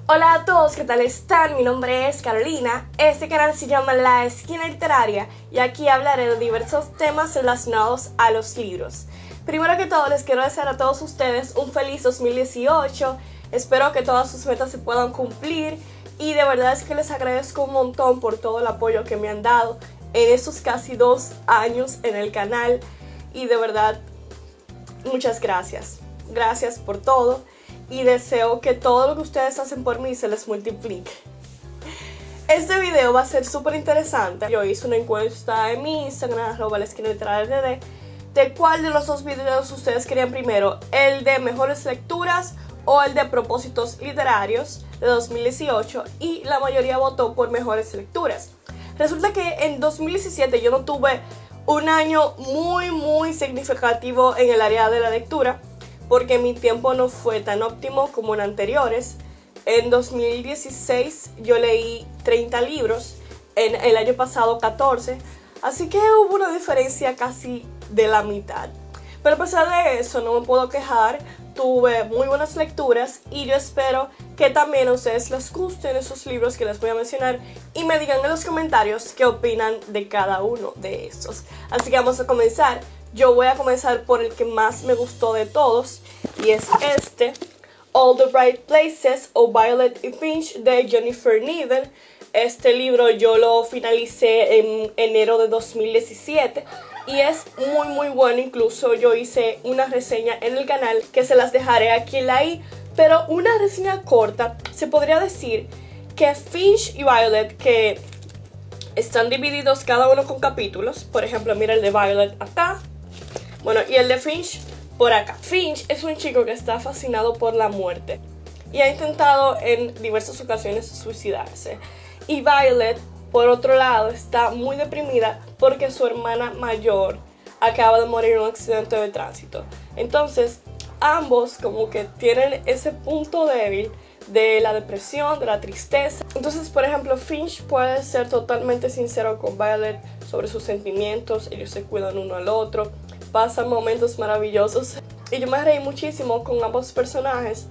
Hola a todos, ¿qué tal están? Mi nombre es Carolina, este canal se llama La Esquina Literaria y aquí hablaré de diversos temas relacionados a los libros. Primero que todo les quiero desear a todos ustedes un feliz 2018, espero que todas sus metas se puedan cumplir y de verdad es que les agradezco un montón por todo el apoyo que me han dado en estos casi 2 años en el canal y de verdad muchas gracias. Gracias por todo. Y deseo que todo lo que ustedes hacen por mí se les multiplique. Este video va a ser súper interesante. Yo hice una encuesta en mi Instagram, @laesquinaliteraria, de cuál de los 2 videos ustedes querían primero, el de mejores lecturas o el de propósitos literarios de 2018, y la mayoría votó por mejores lecturas. Resulta que en 2017 yo no tuve un año muy significativo en el área de la lectura, porque mi tiempo no fue tan óptimo como en anteriores. En 2016 yo leí 30 libros, en el año pasado 14, así que hubo una diferencia casi de la mitad. Pero a pesar de eso no me puedo quejar, tuve muy buenas lecturas y yo espero que también a ustedes les gusten esos libros que les voy a mencionar y me digan en los comentarios qué opinan de cada uno de estos. Así que vamos a comenzar. Yo voy a comenzar por el que más me gustó de todos y es este, All the Right Places o Violet y Finch de Jennifer Niven. Este libro yo lo finalicé en enero de 2017 y es muy bueno. Incluso yo hice una reseña en el canal que se las dejaré aquí en la i, pero una reseña corta. Se podría decir que Finch y Violet, que están divididos cada uno con capítulos, por ejemplo mira el de Violet acá, bueno, y el de Finch por acá. Finch es un chico que está fascinado por la muerte y ha intentado en diversas ocasiones suicidarse. Y Violet, por otro lado, está muy deprimida porque su hermana mayor acaba de morir en un accidente de tránsito. Entonces, ambos como que tienen ese punto débil de la depresión, de la tristeza. Entonces, por ejemplo, Finch puede ser totalmente sincero con Violet sobre sus sentimientos, ellos se cuidan uno al otro, pasan momentos maravillosos y yo me reí muchísimo con ambos personajes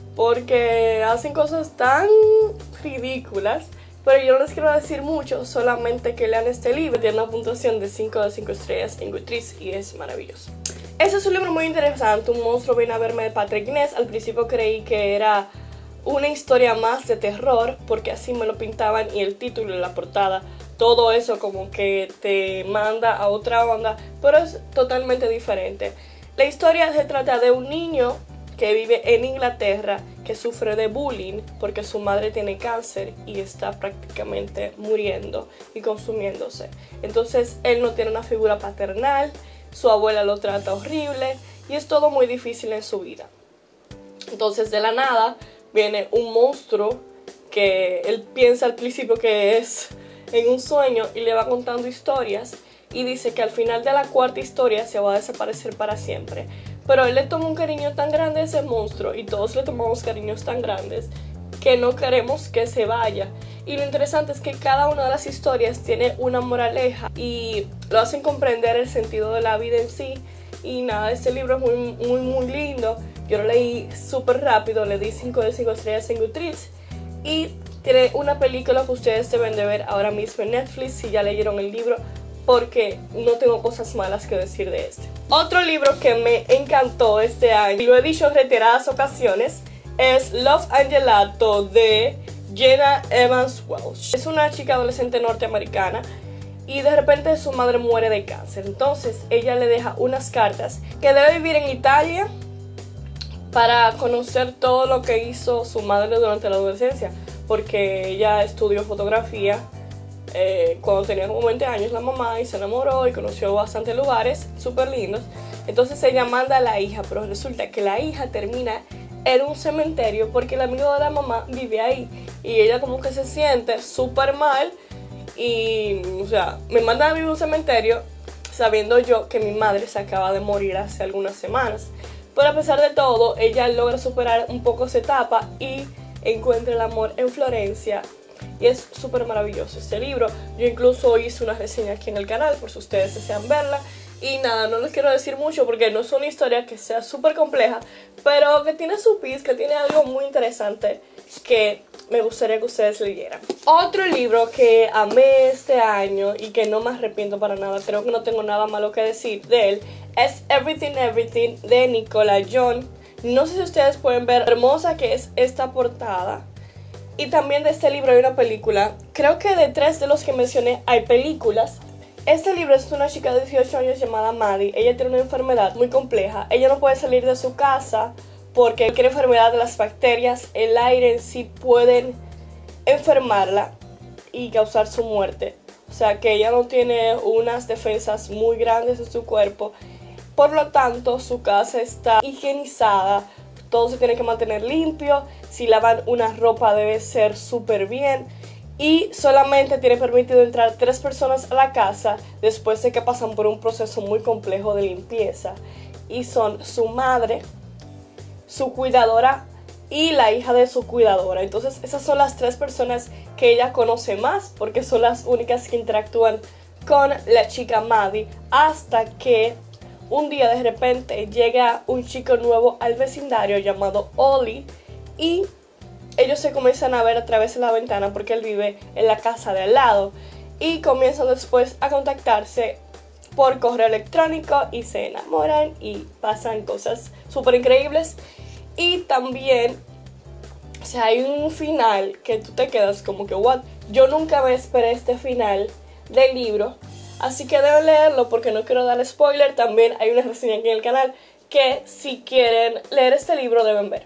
porque hacen cosas tan ridículas, pero yo no les quiero decir mucho, solamente que lean este libro. Tiene una puntuación de 5 de 5 estrellas en Goodreads y es maravilloso. Este es un libro muy interesante, Un monstruo viene a verme, de Patrick Ness. Al principio creí que era una historia más de terror porque así me lo pintaban y el título y la portada, todo eso como que te manda a otra onda, pero es totalmente diferente. La historia se trata de un niño que vive en Inglaterra que sufre de bullying porque su madre tiene cáncer y está prácticamente muriendo y consumiéndose. Entonces él no tiene una figura paternal, su abuela lo trata horrible y es todo muy difícil en su vida. Entonces de la nada viene un monstruo que él piensa al principio que es en un sueño y le va contando historias y dice que al final de la 4ª historia se va a desaparecer para siempre. Pero él le toma un cariño tan grande a ese monstruo y todos le tomamos cariños tan grandes que no queremos que se vaya. Y lo interesante es que cada una de las historias tiene una moraleja y lo hacen comprender el sentido de la vida en sí. Y nada, este libro es muy lindo. Yo lo leí súper rápido, le di 5 de 5 estrellas en Goodreads y tiene una película que ustedes deben de ver ahora mismo en Netflix si ya leyeron el libro, porque no tengo cosas malas que decir de este. Otro libro que me encantó este año, y lo he dicho en reiteradas ocasiones, es Love and Gelato de Jenna Evans Welch. Es una chica adolescente norteamericana y de repente su madre muere de cáncer. Entonces ella le deja unas cartas que debe vivir en Italia para conocer todo lo que hizo su madre durante la adolescencia, porque ella estudió fotografía cuando tenía como 20 años la mamá y se enamoró y conoció bastantes lugares súper lindos. Entonces ella manda a la hija, pero resulta que la hija termina en un cementerio porque el amigo de la mamá vive ahí y ella como que se siente súper mal y, o sea, me mandan a vivir a un cementerio sabiendo yo que mi madre se acaba de morir hace algunas semanas. Pero a pesar de todo, ella logra superar un poco esa etapa y encuentra el amor en Florencia. Y es súper maravilloso este libro. Yo incluso hice una reseña aquí en el canal por si ustedes desean verla. Y nada, no les quiero decir mucho porque no es una historia que sea súper compleja, pero que tiene su pizca, que tiene algo muy interesante que me gustaría que ustedes leyeran. Otro libro que amé este año y que no me arrepiento para nada, creo que no tengo nada malo que decir de él, es Everything Everything de Nicola John. No sé si ustedes pueden ver hermosa que es esta portada. Y también de este libro hay una película. Creo que de 3 de los que mencioné hay películas. Este libro es de una chica de 18 años llamada Maddie. Ella tiene una enfermedad muy compleja. Ella no puede salir de su casa porque cualquier enfermedad de las bacterias, el aire en sí pueden enfermarla y causar su muerte. O sea que ella no tiene unas defensas muy grandes en su cuerpo. Por lo tanto, su casa está higienizada. Todo se tiene que mantener limpio. Si lavan una ropa debe ser súper bien. Y solamente tiene permitido entrar 3 personas a la casa después de que pasan por un proceso muy complejo de limpieza. Y son su madre, su cuidadora y la hija de su cuidadora. Entonces esas son las 3 personas que ella conoce más porque son las únicas que interactúan con la chica Maddie. Hasta que un día de repente llega un chico nuevo al vecindario llamado Ollie y ellos se comienzan a ver a través de la ventana porque él vive en la casa de al lado y comienzan después a contactarse por correo electrónico y se enamoran y pasan cosas súper increíbles. Y también, o sea, hay un final que tú te quedas como que what, yo nunca me esperé este final del libro. Así que deben leerlo porque no quiero dar spoiler. También hay una reseña aquí en el canal que si quieren leer este libro deben ver.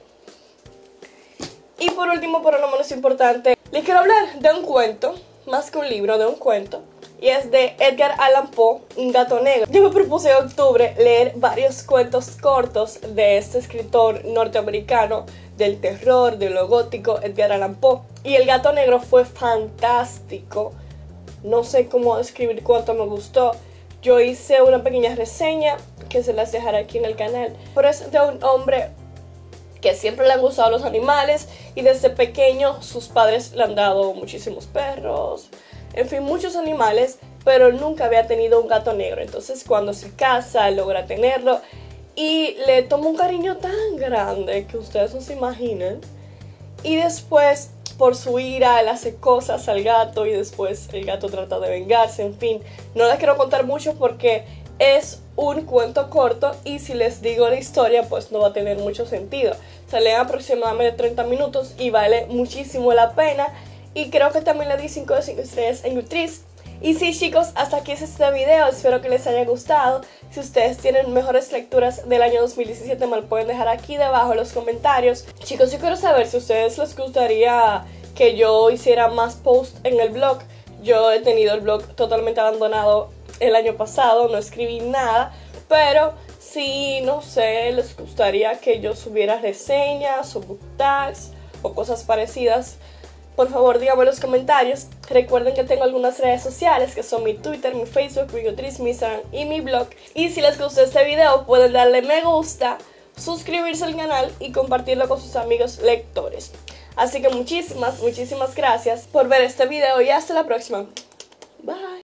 Y por último, pero no menos importante, les quiero hablar de un cuento, más que un libro, de un cuento. Y es de Edgar Allan Poe, Un gato negro. Yo me propuse en octubre leer varios cuentos cortos de este escritor norteamericano del terror, de lo gótico, Edgar Allan Poe. Y El gato negro fue fantástico. No sé cómo describir cuánto me gustó. Yo hice una pequeña reseña que se las dejaré aquí en el canal. Pero es de un hombre que siempre le han gustado los animales y desde pequeño sus padres le han dado muchísimos perros, en fin, muchos animales, pero nunca había tenido un gato negro. Entonces cuando se casa logra tenerlo y le toma un cariño tan grande que ustedes no se imaginan. Y después, por su ira, él hace cosas al gato y después el gato trata de vengarse, en fin. No les quiero contar mucho porque es un cuento corto y si les digo la historia pues no va a tener mucho sentido. Se leen aproximadamente 30 minutos y vale muchísimo la pena. Y creo que también le di 5 de 5 estrellas en Goodreads. Y sí, chicos, hasta aquí es este video, espero que les haya gustado. Si ustedes tienen mejores lecturas del año 2017 me lo pueden dejar aquí debajo en los comentarios. Chicos, yo quiero saber si a ustedes les gustaría que yo hiciera más posts en el blog. Yo he tenido el blog totalmente abandonado el año pasado, no escribí nada, pero si, no sé, les gustaría que yo subiera reseñas o book tags o cosas parecidas, por favor díganme en los comentarios. Recuerden que tengo algunas redes sociales que son mi Twitter, mi Facebook, mi Goodreads, mi Instagram y mi blog. Y si les gustó este video pueden darle me gusta, suscribirse al canal y compartirlo con sus amigos lectores. Así que muchísimas gracias por ver este video y hasta la próxima. Bye.